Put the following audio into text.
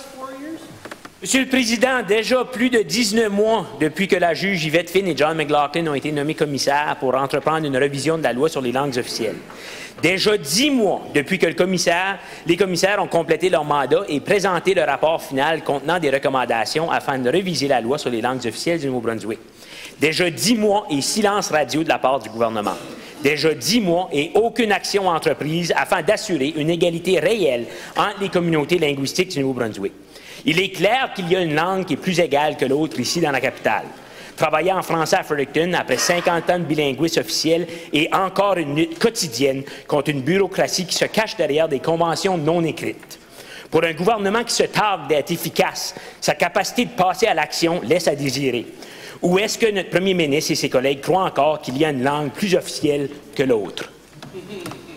Monsieur le Président, déjà plus de 19 mois depuis que la juge Yvette Finn et John McLaughlin ont été nommés commissaires pour entreprendre une révision de la loi sur les langues officielles. Déjà 10 mois depuis que les commissaires ont complété leur mandat et présenté le rapport final contenant des recommandations afin de réviser la loi sur les langues officielles du Nouveau-Brunswick. Déjà 10 mois et silence radio de la part du gouvernement. Déjà 10 mois et aucune action entreprise afin d'assurer une égalité réelle entre les communautés linguistiques du Nouveau-Brunswick. Il est clair qu'il y a une langue qui est plus égale que l'autre ici dans la capitale. Travailler en français à Fredericton après 50 ans de bilinguisme officiel est encore une lutte quotidienne contre une bureaucratie qui se cache derrière des conventions non écrites. Pour un gouvernement qui se targue d'être efficace, sa capacité de passer à l'action laisse à désirer. Ou est-ce que notre premier ministre et ses collègues croient encore qu'il y a une langue plus officielle que l'autre?